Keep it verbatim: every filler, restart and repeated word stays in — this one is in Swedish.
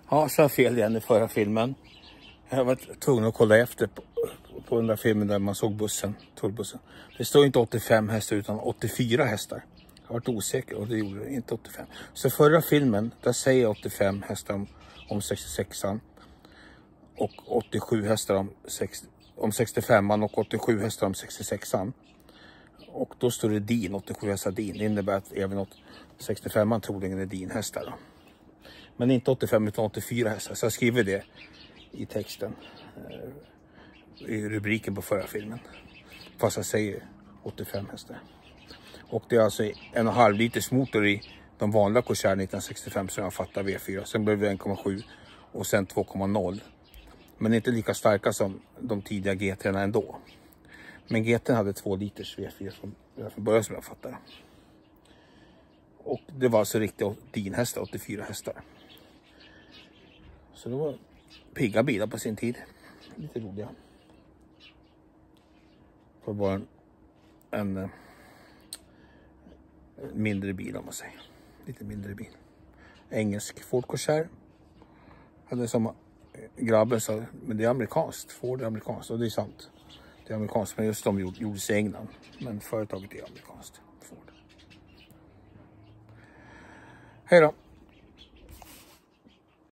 Ja, så har jag fel igen i förra filmen. Jag var tvungen att kolla efter på, på den där filmen där man såg bussen, tullbussen. Det står inte åttiofem hästar utan åttiofyra hästar. Jag har varit osäker och det gjorde det, inte åttiofem. Så förra filmen, där säger jag åttiofem hästar om, om sextiosexan. Och åttiosju hästar om, sex, om sextiofemman och åttiosju hästar om sextiosexan. Och då står det din, åttiosju hästar din. Det innebär att även sextiofemman troligen är din hästar då. Men inte åttiofem utan åttiofyra hästar. Så jag skriver det i texten. I rubriken på förra filmen. Fast jag säger åttiofem hästar. Och det är alltså en och en halv liters motor i de vanliga Corsair nittonhundrasextiofem som jag fattar V fyra. Sen blev det en komma sju och sen två komma noll. Men inte lika starka som de tidiga G T-erna ändå. Men G T hade två liters V fyra från, från början som jag fattar. Och det var alltså riktigt din hästar, åttiofyra hästar. Så det var pigga bilar på sin tid. Lite roliga. Det var en, en, en mindre bil om man säger. Lite mindre bil. Engelsk Ford Corsair. Hade samma grabben sa, men det är amerikanskt. Ford är amerikanskt och det är sant. Det är amerikanskt, men just de gjordes i England. Men företaget är amerikanskt. Ford. Hej då!